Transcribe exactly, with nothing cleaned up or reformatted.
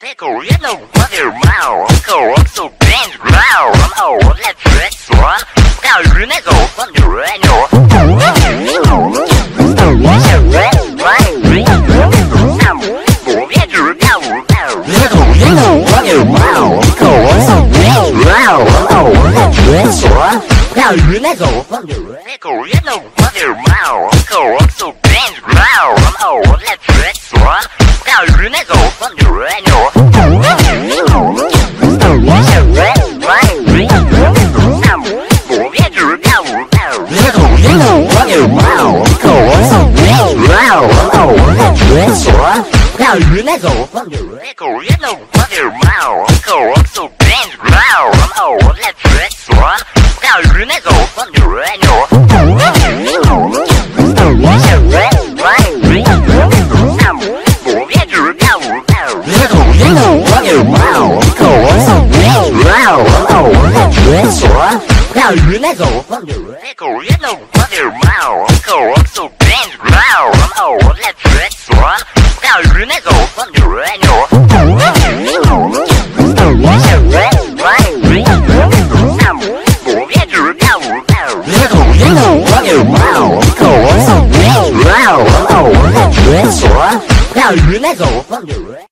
Pickle yellow butter mouth, go up so bend round. Oh, let's dress one. Now you never go from the radio. Yellow butter mouth, go up so bend round. Oh, let's dress one. Now you never go from the radio. Pickle yellow butter mouth, go up so bend round. Oh, let's dress one. Now you never go from the radio. Now you let go from the record, yellow butter mouth, go up so bend round. Oh, let's dress one. Now you let go from the radio. Yellow butter mouth, go up so bend round. Oh, let's dress one. Now you let go from the record, yellow butter mouth, go up so bend round. Oh, let's dress one. Now you let go from the radio. Yellow butter mouth, go up so bend round. Oh, let's dress one. Now you let go from the radio.